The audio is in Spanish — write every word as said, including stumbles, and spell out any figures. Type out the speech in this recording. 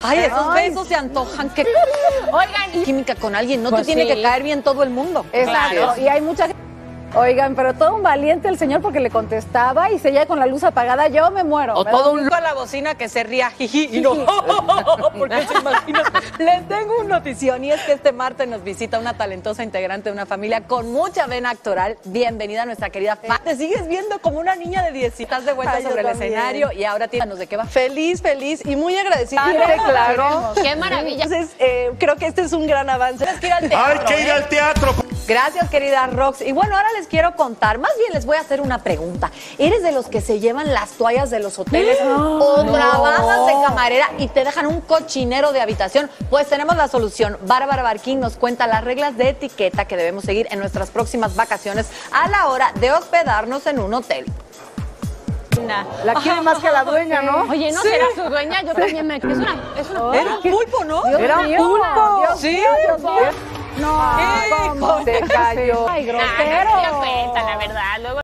Ay, esos Ay, besos se antojan. Que... Oigan, y... química con alguien, no Pues te tiene sí. que caer bien todo el mundo. Exacto, Claro. y hay mucha gente. Oigan, pero todo un valiente el señor porque le contestaba y seguía con la luz apagada. Yo me muero. O ¿verdad? todo un loco a la bocina que se ría, jiji, y no, porque se imagina. Les tengo una notición y es que este martes nos visita una talentosa integrante de una familia con mucha vena actoral. Bienvenida a nuestra querida Fa. Te sigues viendo como una niña de diez. Estás de vuelta Ay, yo sobre el también. escenario y ahora tíranos de qué va. Feliz, feliz y muy agradecida. Claro, claro. Qué maravilla. Entonces, eh, creo que este es un gran avance. Tienes que ir al teatro, Hay que ir ¿eh? al teatro. Gracias, querida Rox. Y bueno, ahora les quiero contar, más bien les voy a hacer una pregunta. ¿Eres de los que se llevan las toallas de los hoteles o trabajas de camarera y te dejan un cochinero de habitación? Pues tenemos la solución. Bárbara Barquín nos cuenta las reglas de etiqueta que debemos seguir en nuestras próximas vacaciones a la hora de hospedarnos en un hotel. La quiere más que a la dueña, ¿no? Oye, ¿no será su dueña? Yo también me... Es una... Es una... Era un pulpo, ¿no? Dios Era un mío, pulpo. Dios Sí. mío, Dios mío. No, ¿Qué? ¿cómo se cayó? Ay, grosero. Ah, no, sí, la verdad. Luego